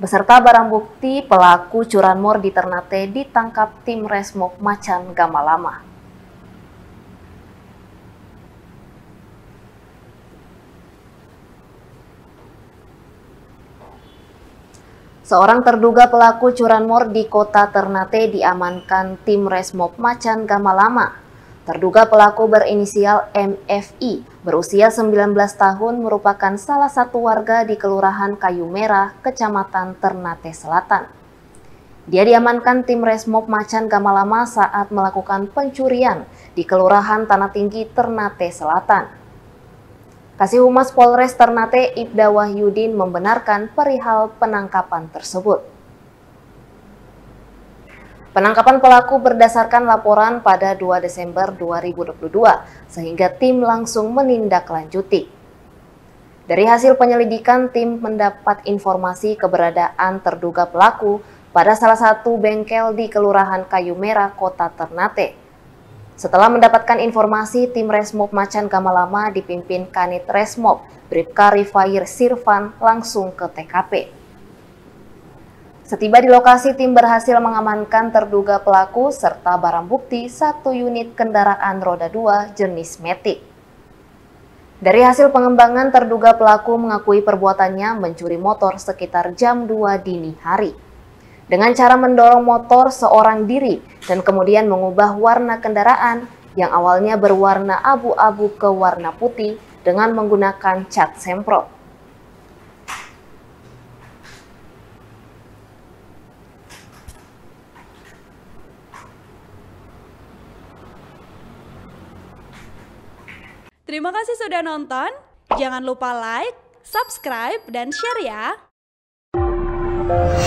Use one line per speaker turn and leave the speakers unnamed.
Beserta barang bukti, pelaku curanmor di Ternate ditangkap tim Resmob Macan Gamalama. Seorang terduga pelaku curanmor di kota Ternate diamankan tim Resmob Macan Gamalama. Terduga pelaku berinisial MFI, berusia 19 tahun, merupakan salah satu warga di Kelurahan Kayu Merah, Kecamatan Ternate Selatan. Dia diamankan tim Resmob Macan Gamalama saat melakukan pencurian di Kelurahan Tanah Tinggi, Ternate Selatan. Kasih Humas Polres Ternate, Ibda Wahyudin, membenarkan perihal penangkapan tersebut. Penangkapan pelaku berdasarkan laporan pada 2 Desember 2022, sehingga tim langsung menindaklanjuti. Dari hasil penyelidikan, tim mendapat informasi keberadaan terduga pelaku pada salah satu bengkel di Kelurahan Kayu Merah, Kota Ternate. Setelah mendapatkan informasi, tim Resmob Macan Gamalama dipimpin Kanit Resmob, Bribka Rifair Sirvan, langsung ke TKP. Setiba di lokasi, tim berhasil mengamankan terduga pelaku serta barang bukti 1 unit kendaraan roda 2 jenis Matic. Dari hasil pengembangan, terduga pelaku mengakui perbuatannya mencuri motor sekitar jam 2 dini hari. Dengan cara mendorong motor seorang diri dan kemudian mengubah warna kendaraan yang awalnya berwarna abu-abu ke warna putih dengan menggunakan cat semprot.
Terima kasih sudah nonton. Jangan lupa like, subscribe, dan share ya.